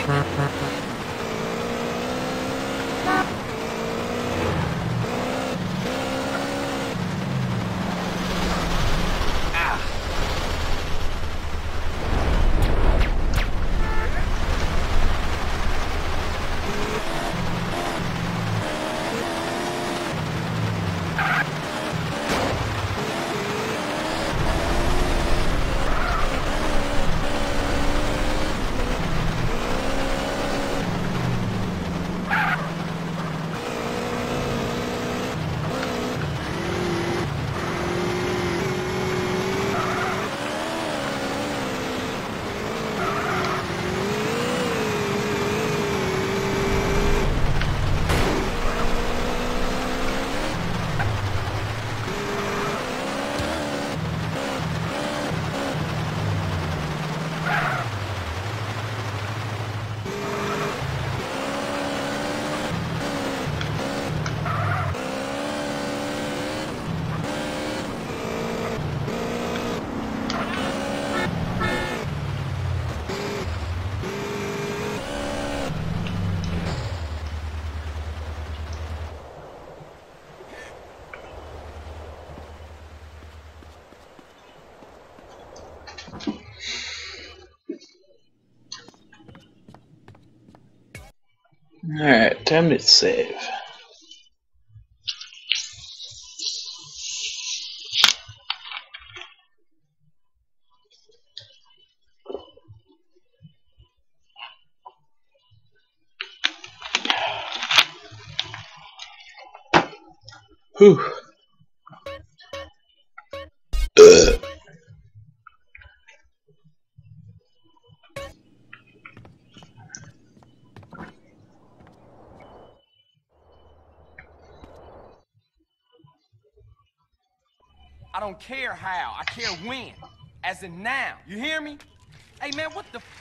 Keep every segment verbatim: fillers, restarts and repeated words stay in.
Alright, time to save. Whew. Ugh. I don't care how, I care when. As in now, you hear me? Hey man, what the f-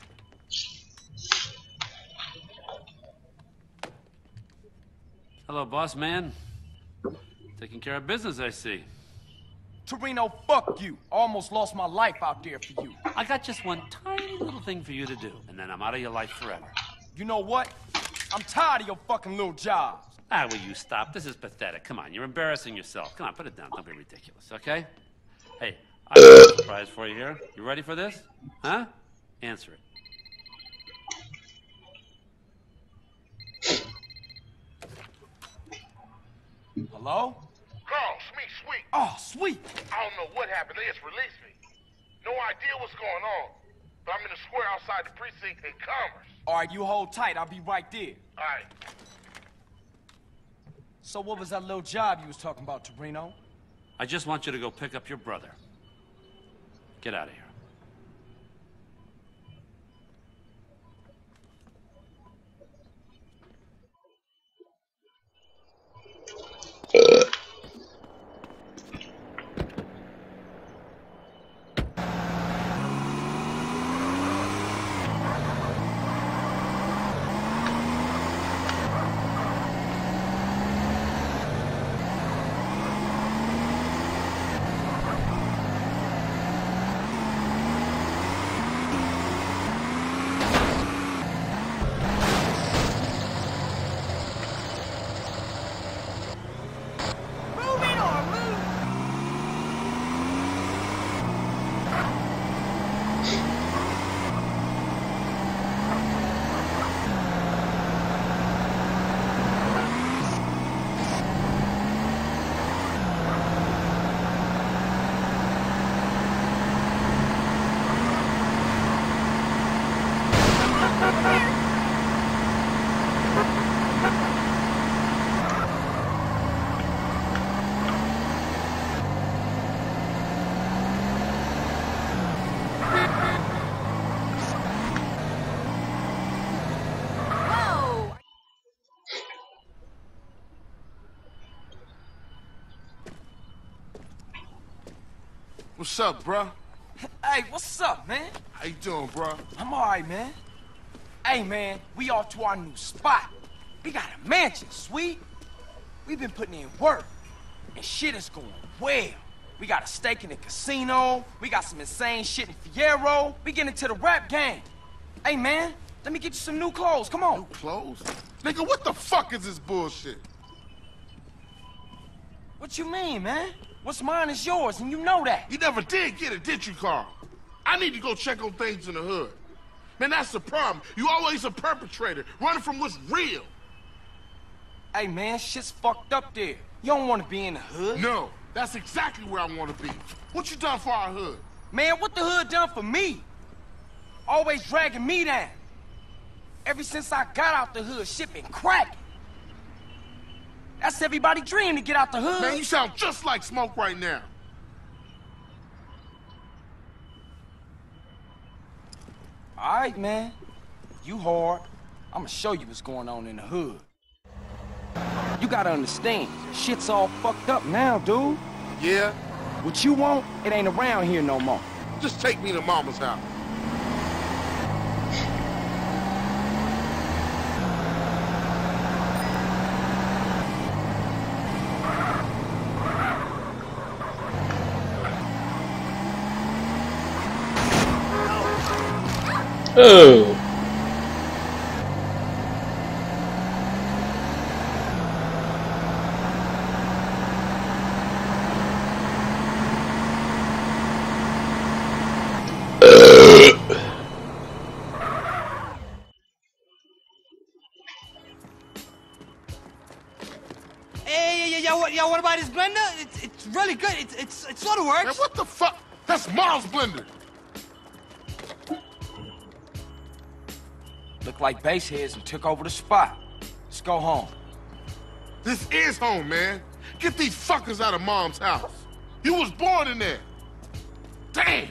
Hello, boss man. Taking care of business, I see. Toreno, fuck you. I almost lost my life out there for you. I got just one tiny little thing for you to do, and then I'm out of your life forever. You know what? I'm tired of your fucking little jobs. Ah, will you stop? This is pathetic. Come on, you're embarrassing yourself. Come on, put it down. Don't be ridiculous, okay? Hey, I have a surprise for you here. You ready for this? Huh? Answer it. Hello? Carl, Sweet, Sweet. Oh, sweet. I don't know what happened. They just released me. No idea what's going on. But I'm in the square outside the precinct in Commerce. All right, you hold tight. I'll be right there. All right. So what was that little job you was talking about, Toreno? I just want you to go pick up your brother. Get out of here. Ugh. What's up, bruh? Hey, what's up, man? How you doing, bruh? I'm all right, man. Hey, man, we off to our new spot. We got a mansion, sweet. We've been putting in work, and shit is going well. We got a stake in the casino. We got some insane shit in Fierro. We get into the rap game. Hey, man, Let me get you some new clothes. Come on. New clothes? Nigga, what the fuck is this bullshit? What you mean, man? What's mine is yours, and you know that. You never did get it, did you, Carl? I need to go check on things in the hood. Man, that's the problem. You always a perpetrator, running from what's real. Hey, man, shit's fucked up there. You don't want to be in the hood. No, that's exactly where I want to be. What you done for our hood? Man, what the hood done for me? Always dragging me down. Ever since I got out the hood, shit been cracking. That's everybody's dream to get out the hood. Man, you sound just like Smoke right now. All right, man. You hard. I'ma show you what's going on in the hood. You gotta understand, shit's all fucked up now, dude. Yeah? What you want, it ain't around here no more. Just take me to Mama's house. Oh. Hey, yo, yo, yo, yo, what about this blender? It's, it's really good. It's, it's, it sort of works. Man, what the fuck? That's Miles' blender. Look like baseheads and took over the spot. Let's go home. This is home, man. Get these fuckers out of Mom's house. You was born in there. Damn.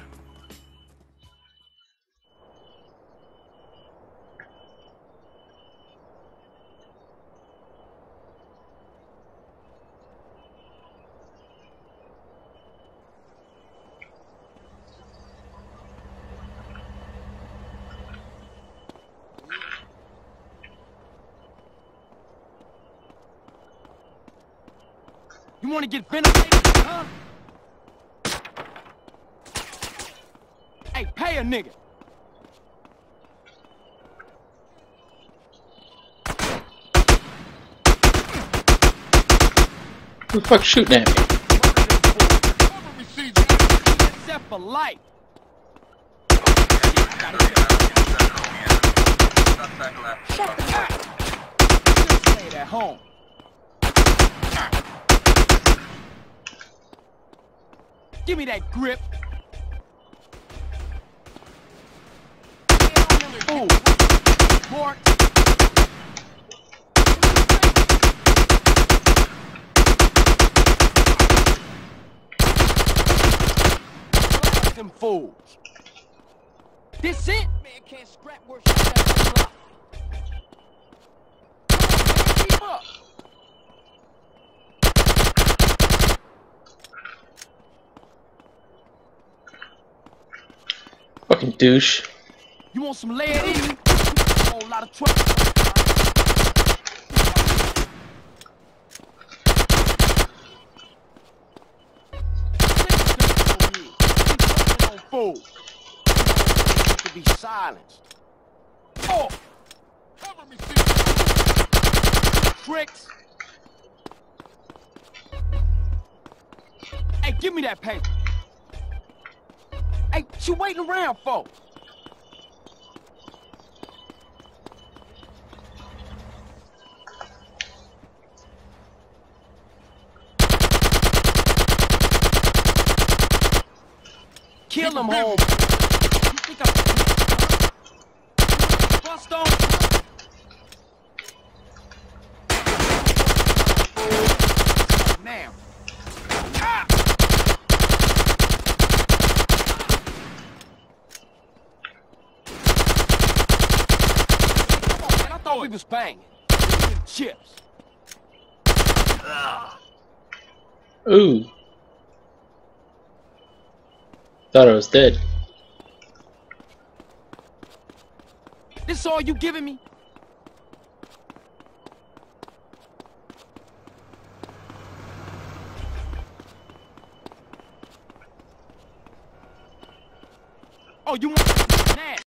You wanna get ventilated, huh? Hey, pay a nigga. Who the fuck's shooting at me? Except for life. Shut the fuck. Just stay at home. Give me that grip. Ooh. Mark. Blast them fools. This it? Man can't scrap worse than that. Keep up. Fucking douche. You want some lead in you? A whole lot of trouble. Fool. To be silenced. Oh! Cover me, tricks. Hey, give me that paper. Hey, what you waiting around for? Kill him, home. You think I'm bust on? Now. Ah! I thought we was banging. Chips. Ooh. Thought I was dead. This all you giving me? Oh, you want...